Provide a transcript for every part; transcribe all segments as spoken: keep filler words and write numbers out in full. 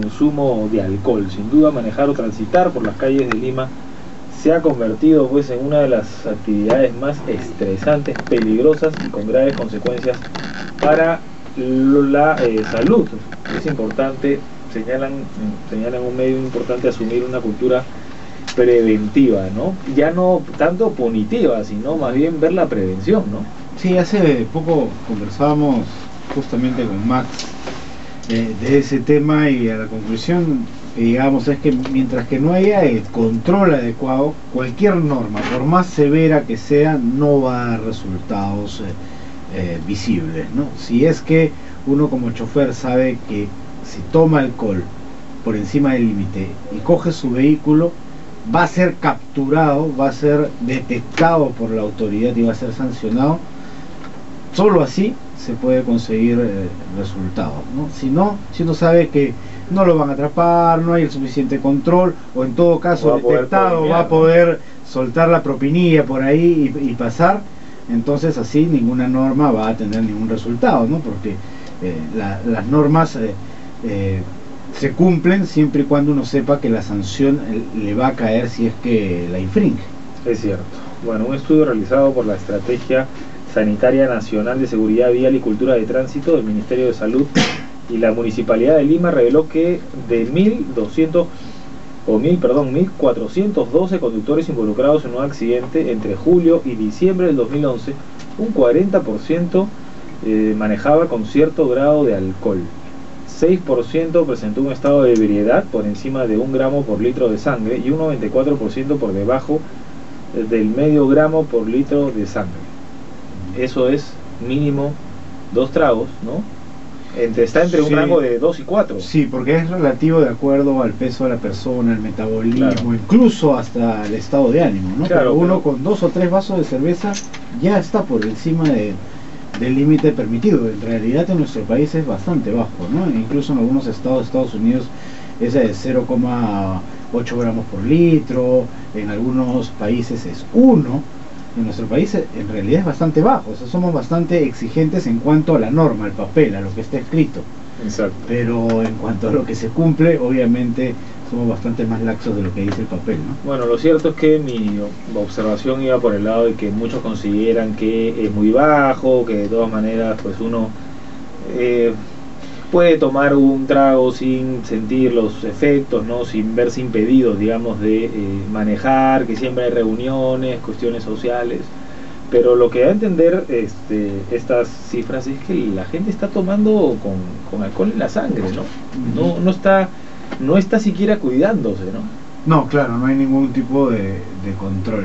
consumo de alcohol. Sin duda, manejar o transitar por las calles de Lima se ha convertido pues en una de las actividades más estresantes, peligrosas y con graves consecuencias para la eh, salud. Es importante, señalan, señalan un medio importante, asumir una cultura preventiva, ¿no? Ya no tanto punitiva, sino más bien ver la prevención, ¿no? Sí, hace poco conversábamos justamente con Max eh, de ese tema, y a la conclusión que llegamos es que mientras que no haya el control adecuado, cualquier norma, por más severa que sea, no va a dar resultados eh, eh, visibles, ¿no? Si es que uno como chofer sabe que si toma alcohol por encima del límite y coge su vehículo, va a ser capturado, va a ser detectado por la autoridad y va a ser sancionado. Solo así se puede conseguir eh, resultados, ¿no? Si no, si uno sabe que no lo van a atrapar, no hay el suficiente control, o en todo caso detectado va a poder soltar la propinilla por ahí y, y pasar, entonces así ninguna norma va a tener ningún resultado, ¿no? Porque eh, la, las normas eh, eh, se cumplen siempre y cuando uno sepa que la sanción le va a caer si es que la infringe. Es cierto. Bueno, un estudio realizado por la Estrategia Sanitaria Nacional de Seguridad Vial y Cultura de Tránsito del Ministerio de Salud y la Municipalidad de Lima reveló que de mil doscientos o mil, perdón, mil cuatrocientos doce conductores involucrados en un accidente entre julio y diciembre del dos mil once, un cuarenta por ciento eh, manejaba con cierto grado de alcohol. seis por ciento presentó un estado de ebriedad por encima de un gramo por litro de sangre y un noventa y cuatro por ciento por debajo del medio gramo por litro de sangre. Eso es mínimo dos tragos, ¿no? Entre, está entre un sí, rango de dos y cuatro. Sí, porque es relativo de acuerdo al peso de la persona, el metabolismo, claro, incluso hasta el estado de ánimo, ¿no? Claro, pero uno pero... con dos o tres vasos de cerveza ya está por encima de, del límite permitido. En realidad en nuestro país es bastante bajo, ¿no? Incluso en algunos estados de Estados Unidos es de cero coma ocho gramos por litro, en algunos países es uno. En nuestro país en realidad es bastante bajo, o sea, somos bastante exigentes en cuanto a la norma, al papel, a lo que está escrito. Exacto. Pero en cuanto a lo que se cumple, obviamente somos bastante más laxos de lo que dice el papel, ¿no? Bueno, lo cierto es que mi observación iba por el lado de que muchos consideran que es muy bajo, que de todas maneras pues uno eh, puede tomar un trago sin sentir los efectos, ¿no? Sin verse impedido, digamos, de eh, manejar, que siempre hay reuniones, cuestiones sociales. Pero lo que da a entender este, estas cifras es que la gente está tomando con, con alcohol en la sangre, ¿no? No, no está, no está siquiera cuidándose, ¿no? No, claro, no hay ningún tipo de, de control.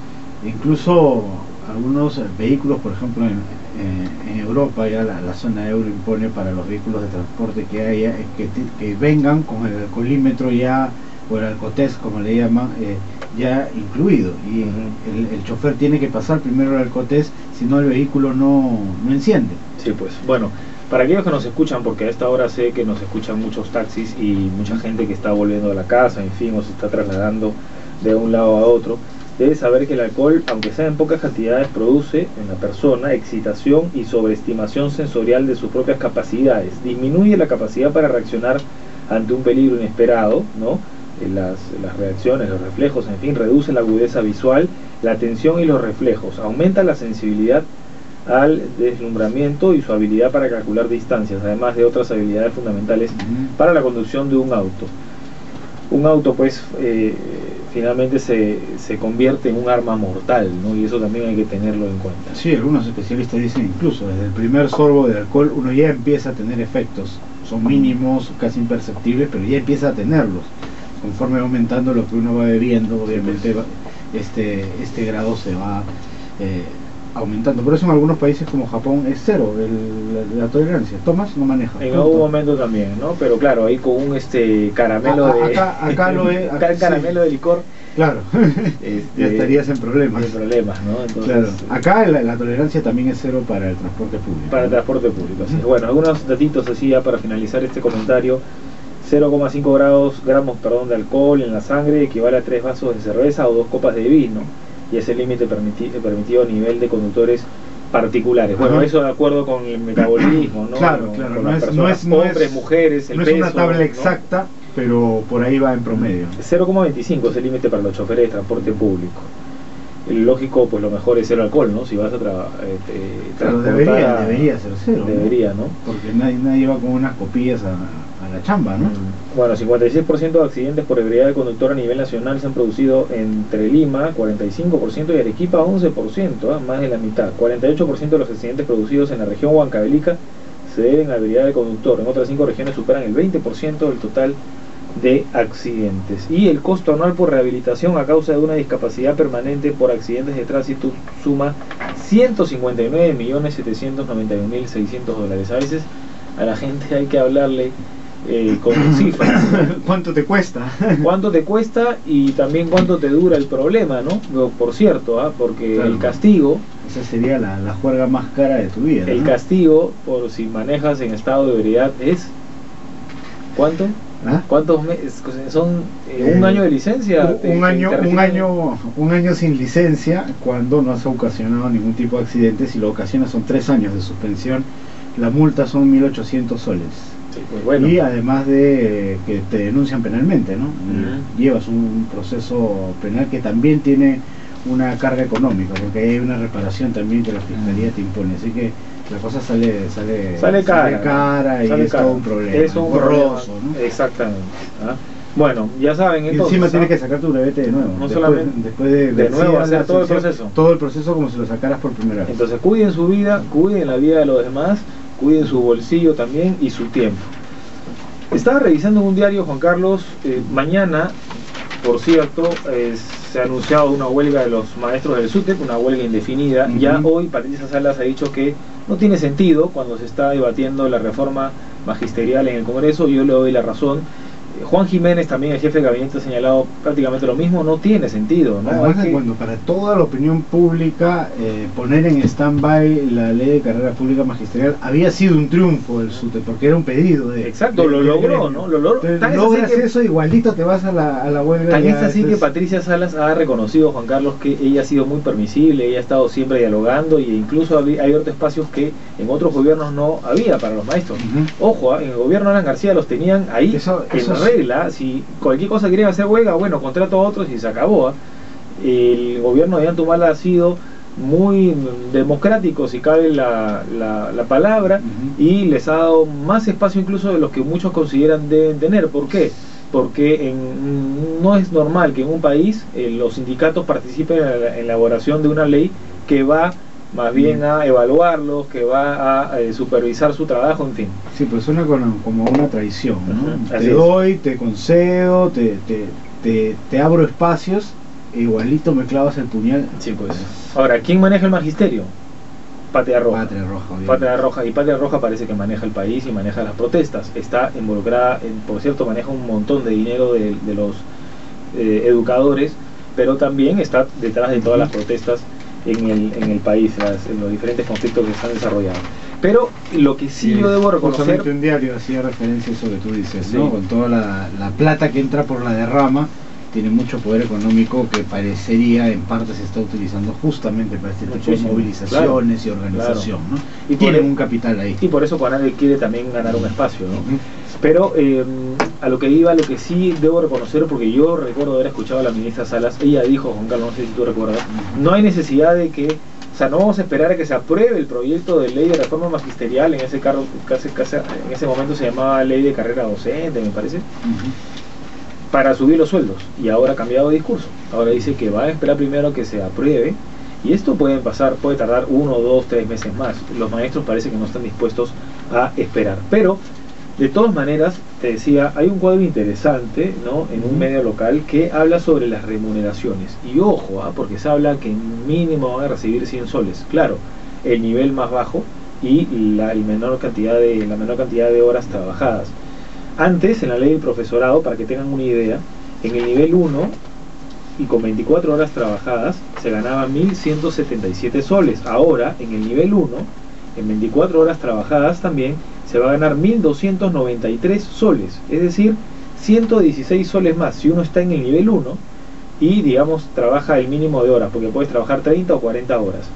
Incluso algunos vehículos, por ejemplo, en, en Europa ya la, la zona euro impone para los vehículos de transporte que haya que, que vengan con el alcoholímetro ya, o el alcotest como le llaman, eh, ya incluido, y uh-huh. el, el chofer tiene que pasar primero el alcotest, si no el vehículo no, no enciende. Sí, pues bueno, para aquellos que nos escuchan, porque a esta hora sé que nos escuchan muchos taxis y mucha gente que está volviendo a la casa, en fin, o se está trasladando de un lado a otro, debe saber que el alcohol, aunque sea en pocas cantidades, produce en la persona excitación y sobreestimación sensorial de sus propias capacidades, disminuye la capacidad para reaccionar ante un peligro inesperado, ¿no? Las, las reacciones, los reflejos, en fin, reduce la agudeza visual, la atención y los reflejos, aumenta la sensibilidad al deslumbramiento y su habilidad para calcular distancias, además de otras habilidades fundamentales uh-huh. para la conducción de un auto. Un auto, pues, eh, finalmente se, se convierte en un arma mortal, ¿no? Y eso también hay que tenerlo en cuenta. Sí, algunos especialistas dicen incluso desde el primer sorbo de alcohol uno ya empieza a tener efectos, son mínimos, casi imperceptibles, pero ya empieza a tenerlos. Conforme va aumentando lo que uno va bebiendo, obviamente va, este, este grado se va eh, aumentando. Por eso en algunos países como Japón es cero el, la, la tolerancia. Tomas, no manejas. En algún momento también, ¿no? Pero claro, ahí con un este caramelo a, a, de acá, acá lo es, acá, caramelo sí. de licor. Claro, este, ya estarías en problemas. En problemas, ¿no? Entonces, claro. Acá la, la tolerancia también es cero para el transporte público. Para el transporte público, sí. Bueno, algunos datitos así ya para finalizar este comentario. cero coma cinco grados, gramos perdón, de alcohol en la sangre equivale a tres vasos de cerveza o dos copas de vino, y es el límite permiti permitido a nivel de conductores particulares. Bueno, Ajá. eso de acuerdo con el metabolismo, ¿no? Claro, Con, claro, con no las es, personas, no es, no hombres, es, mujeres, el no es peso, una tabla ¿no? exacta, pero por ahí va en promedio. cero coma veinticinco es el límite para los choferes de transporte público. El lógico, pues lo mejor es cero alcohol, ¿no? Si vas a trabajar. Eh, Claro, debería, debería ser cero. Debería, ¿no? Porque nadie, nadie va con unas copillas a, a la chamba, ¿no? Mm. Bueno, cincuenta y seis por ciento de accidentes por ebriedad de conductor a nivel nacional se han producido entre Lima, cuarenta y cinco por ciento, y Arequipa, once por ciento, ¿eh? Más de la mitad. cuarenta y ocho por ciento de los accidentes producidos en la región Huancavelica se deben a ebriedad de conductor. En otras cinco regiones superan el veinte por ciento del total de accidentes. Y el costo anual por rehabilitación a causa de una discapacidad permanente por accidentes de tránsito suma ciento cincuenta y nueve millones setecientos noventa y un mil seiscientos dólares. A veces a la gente hay que hablarle eh, con cifras. ¿Cuánto te cuesta? ¿Cuánto te cuesta y también cuánto te dura el problema, ¿no? Por cierto, ¿ah? Porque Claro. el castigo, Esa sería la, la juerga más cara de tu vida, ¿no? el castigo por si manejas en estado de ebriedad es ¿cuánto? ¿Ah? ¿Cuántos meses? Son eh, un Eh, año de licencia. Un, Te- un te- año, te un retiran- año, un año sin licencia cuando no has ocasionado ningún tipo de accidente. Si lo ocasionas son tres años de suspensión. La multa son mil ochocientos soles. Sí, pues bueno. Y además de eh, que te denuncian penalmente, ¿no? Ujú. Llevas un proceso penal que también tiene una carga económica, porque hay una reparación también que la fiscalía te impone. Así que la cosa sale sale, Sale cara, cara ¿no? y Sale es cara. todo un problema. Es un borroso, problema, ¿no? Exactamente. ¿Ah? Bueno, ya saben, Y entonces, encima ¿ah? tienes que sacar tu brevete de nuevo. No después, solamente- después de, de nuevo vencida hacer la todo el sanción, proceso. Todo el proceso como si lo sacaras por primera vez. Entonces cuiden su vida, cuiden la vida de los demás, cuiden su bolsillo también y su tiempo. Estaba revisando en un diario, Juan Carlos, eh, mañana, por cierto, eh, se ha anunciado una huelga de los maestros del SUTEP, una huelga indefinida. Ujú. Ya hoy Patricia Salas ha dicho que no tiene sentido cuando se está debatiendo la reforma magisterial en el Congreso. Yo le doy la razón. Eh, Juan Jiménez, también el jefe de gabinete, ha señalado prácticamente lo mismo. No tiene sentido, ¿no? Además Hay de que- cuando para toda la opinión pública eh, poner en stand-by la ley de carrera pública magisterial había sido un triunfo del SUTE, porque era un pedido de... Exacto, de- lo del logró, gremio. ¿no? Lo logró. Entonces, Tan es así logras que- eso, igualito te vas a la, a la huelga. Tan ya, es así que entonces- Patricia Salas ha reconocido, Juan Carlos, que ella ha sido muy permisible, ella ha estado siempre dialogando, y incluso había- hay otros espacios que en otros gobiernos no había para los maestros. Ujú. Ojo, ah, en el gobierno de Alan García los tenían ahí Eso- en eso es- regla. Si cualquier cosa querían hacer huelga, bueno, contrato a otros y se acabó. ah. El gobierno de Antumala ha sido muy mm, democrático, si cabe la, la, la palabra, Ujú. y les ha dado más espacio incluso de los que muchos consideran deben tener. ¿Por qué? Porque en- no es normal que en un país eh, los sindicatos participen en la, en la elaboración de una ley que va más bien a evaluarlos, que va a, eh, supervisar su trabajo, en fin. Sí, pues suena con- como una traición, ¿no? Ujú, Te así es. doy, te concedo, te, te, te, te abro espacios, e igualito me clavas el puñal. Sí, pues. Ahora, ¿quién maneja el magisterio? Patria Roja. Patria Roja, obviamente. Patria Roja, y Patria Roja parece que maneja el país y maneja las protestas. Está involucrada, en, por cierto, maneja un montón de dinero de, de los eh, educadores, pero también está detrás de todas las protestas en el, en el país, las- en los diferentes conflictos que se han desarrollado. Pero lo que sí yo debo reconocer... Justamente un diario hacía referencia a eso que tú dices, Sí. ¿no? Con toda la, la plata que entra por la derrama, tiene mucho poder económico que parecería en parte se está utilizando justamente para este tipo Muchísimo, de movilizaciones claro, y organización, ¿no? Y Y tienen por- un capital ahí. Y por eso Conade quiere también ganar un espacio, ¿no? Ujú. Pero eh, a lo que iba, lo que sí debo reconocer, porque yo recuerdo haber escuchado a la ministra Salas, ella dijo, Juan Carlos, no sé si tú recuerdas, no hay necesidad de que, o sea, no vamos a esperar a que se apruebe el proyecto de ley de reforma magisterial, en ese, cargo, casi, casi- en ese momento se llamaba ley de carrera docente, me parece, Ujú. para subir los sueldos, y ahora ha cambiado de discurso. Ahora dice que va a esperar primero que se apruebe, y esto puede pasar, puede tardar uno, dos, tres meses más. Los maestros parece que no están dispuestos a esperar. Pero, de todas maneras, te decía, hay un cuadro interesante, ¿no?, en un Ujú. medio local que habla sobre las remuneraciones. Y ojo, ¿ah? porque se habla que mínimo van a recibir cien soles. Claro, el nivel más bajo y la, el menor cantidad de, la menor cantidad de horas trabajadas. Antes, en la ley del profesorado, para que tengan una idea, en el nivel uno y con veinticuatro horas trabajadas se ganaban mil ciento setenta y siete soles. Ahora, en el nivel uno, en veinticuatro horas trabajadas también se va a ganar mil doscientos noventa y tres soles, es decir, ciento dieciséis soles más si uno está en el nivel uno y, digamos, trabaja el mínimo de horas, porque puedes trabajar treinta o cuarenta horas.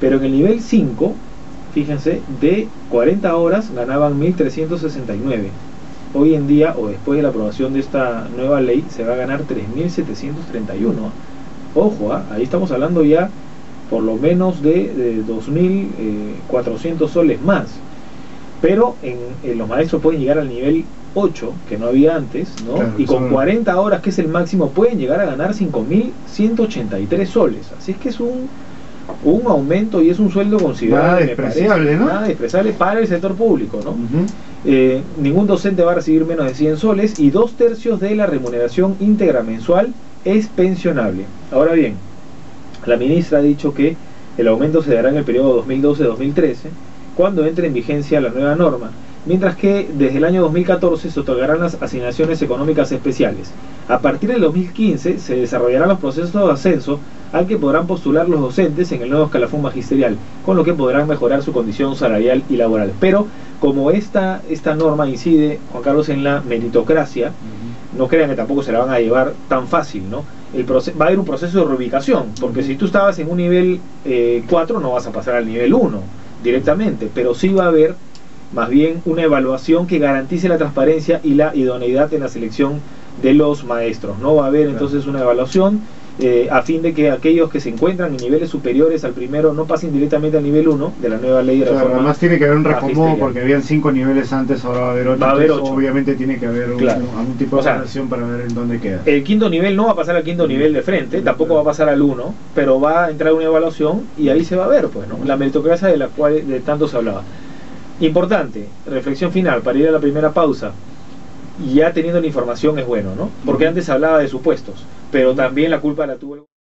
Pero en el nivel cinco, fíjense, de cuarenta horas ganaban mil trescientos sesenta y nueve. Hoy en día, o después de la aprobación de esta nueva ley, se va a ganar tres mil setecientos treinta y uno. Ojo, ¿eh? Ahí estamos hablando ya por lo menos de, de dos mil cuatrocientos soles más. Pero en, en los maestros pueden llegar al nivel ocho, que no había antes, ¿no? Claro, y con son... cuarenta horas, que es el máximo, pueden llegar a ganar cinco mil ciento ochenta y tres soles. Así es que es un, un aumento y es un sueldo considerable. Nada despreciable, ¿no? Nada despreciable para el sector público, ¿no? Uh-huh. Eh, ningún docente va a recibir menos de cien soles y dos tercios de la remuneración íntegra mensual es pensionable. Ahora bien, la ministra ha dicho que el aumento se dará en el periodo dos mil doce a dos mil trece, cuando entre en vigencia la nueva norma, mientras que desde el año dos mil catorce se otorgarán las asignaciones económicas especiales. A partir del dos mil quince se desarrollarán los procesos de ascenso al que podrán postular los docentes en el nuevo escalafón magisterial, con lo que podrán mejorar su condición salarial y laboral. Pero como esta, esta norma incide, Juan Carlos, en la meritocracia, uh-huh, no crean que tampoco se la van a llevar tan fácil, ¿no? El proceso, va a haber un proceso de reubicación, porque uh-huh, si tú estabas en un nivel eh, cuatro, no vas a pasar al nivel uno directamente, pero sí va a haber más bien una evaluación que garantice la transparencia y la idoneidad en la selección de los maestros. No va a haber entonces una evaluación eh, a fin de que aquellos que se encuentran en niveles superiores al primero no pasen directamente al nivel uno de la nueva ley de reforma. Claro, además tiene que haber un reacomodo porque habían cinco niveles antes, ahora va a haber ocho. Va a haber ocho. Obviamente tiene que haber un, claro, algún tipo de o sea, evaluación para ver en dónde queda. El quinto nivel no va a pasar al quinto nivel de frente, sí, tampoco claro, va a pasar al uno, pero va a entrar una evaluación y ahí se va a ver, pues, ¿no? La meritocracia de la cual de tanto se hablaba. Importante, reflexión final para ir a la primera pausa. Ya teniendo la información es bueno, ¿no? Porque antes hablaba de supuestos, pero también la culpa la tuvo el